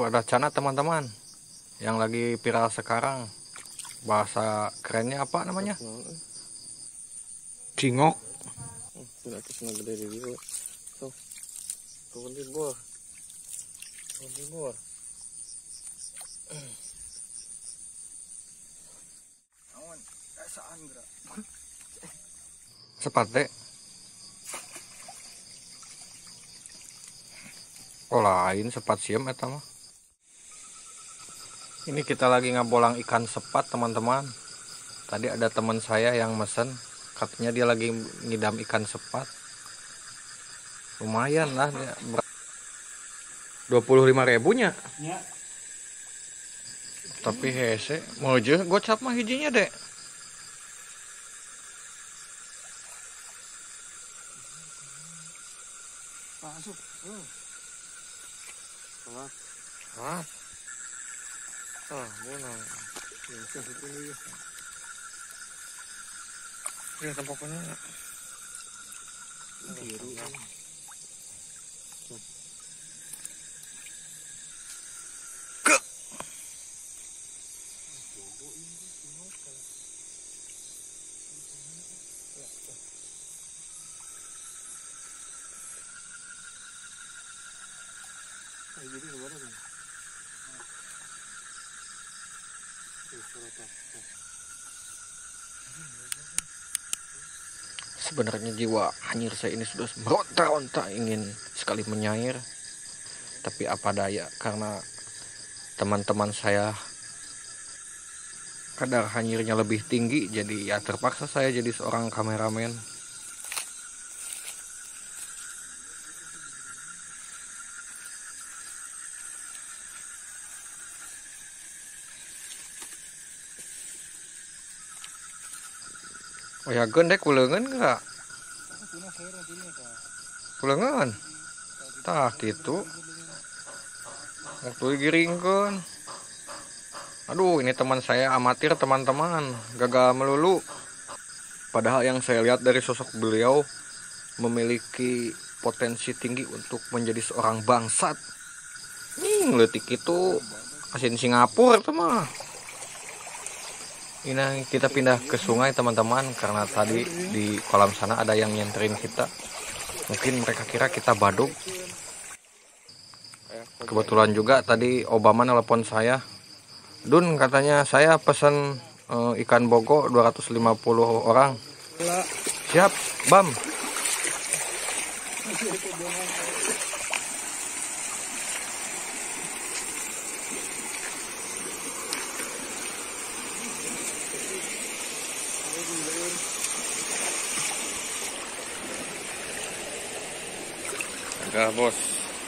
ada cana teman-teman yang lagi viral sekarang. Bahasa kerennya apa namanya? Cingok. Sepate. Oh lain sepat siem eta mah. Ini kita lagi ngabolang ikan sepat teman-teman. Tadi ada teman saya yang mesen, katanya dia lagi ngidam ikan sepat. Lumayan lah, 25.000-nya. Ya. Tapi hese, mau aja gocap mah hijinya dek. Masuk. Hah? Bunang. Ya tampaknya. Biru. Ke. Jadi gimana nih? Sebenarnya jiwa hanyir saya ini sudah meronta-ronta ingin sekali menyair, tapi apa daya karena teman-teman saya kadar hanyirnya lebih tinggi, jadi ya terpaksa saya jadi seorang kameramen. Oh ya gendek kulengan enggak? Kulengan. Tah gitu. Waktu giringkeun. Aduh, ini teman saya amatir teman-teman, gagal melulu. Padahal yang saya lihat dari sosok beliau memiliki potensi tinggi untuk menjadi seorang bangsat. Letik itu asin Singapura itu mah. Ini kita pindah ke sungai teman-teman, karena tadi di kolam sana ada yang nyenterin kita. Mungkin mereka kira kita baduk. Kebetulan juga tadi Obama nelpon saya. Dun, katanya saya pesan ikan bogo 250 orang. Siap, Bam. Enggak, bos.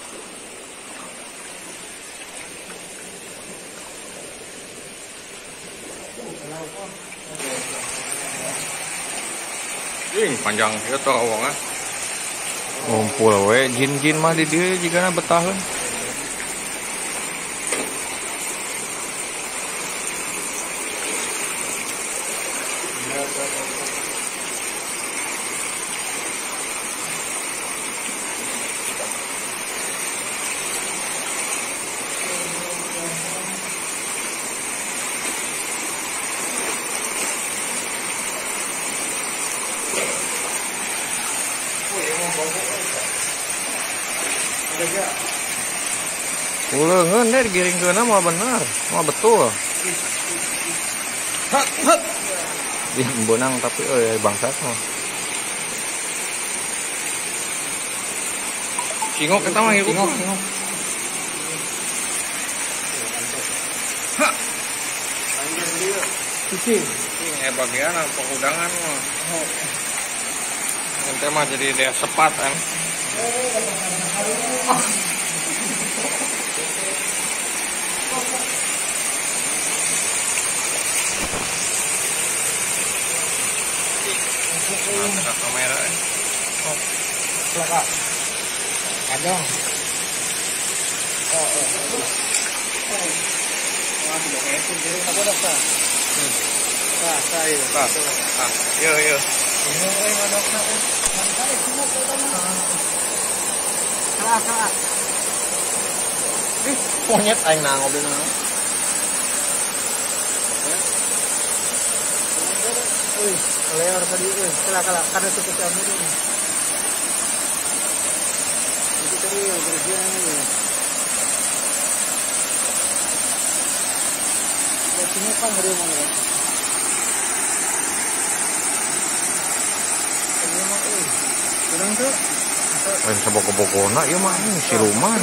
Panjang itu terowongan. Ngumpul we jin-jin mah di dieu jigana betaheun. Uleungeun deh digiringkeunna mah bener, mah betul. Ih, benang tapi bangsat mah. Cingok kita mah hirup. Cingok. Ha. Cicing. Ini bagian pengudangan mah. Ente mah jadi dia sepat kan. Nah, kamera Silakan. Adong. Yo. Monyet aing nangop deui naon. Leor tadi kala karena cukup kamu ini. Itu tadi yang berjalan ini. Ini kan hari mana? Ini mah kurang tuh. Lain saboko-bokona ieu mah ini siluman.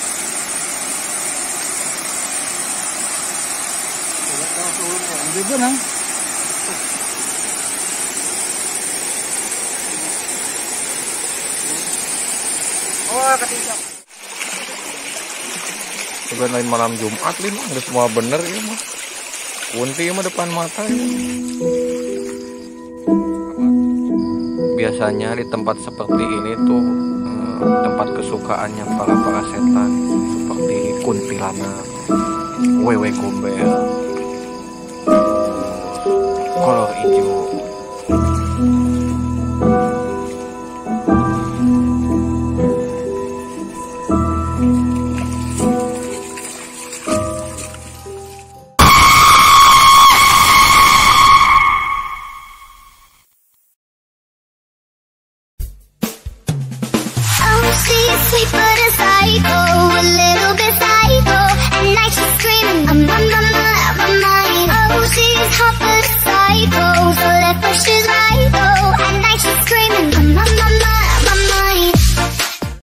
Ambil benang. Oh, ketinggalan. Juga lain malam Jumat lin geus semua bener ieu mah. Kunti mah depan mata ya. Biasanya di tempat seperti ini tuh tempat kesukaannya para setan seperti kuntilanak, wewe gombel, kolor hijau. She's sweet but a psycho.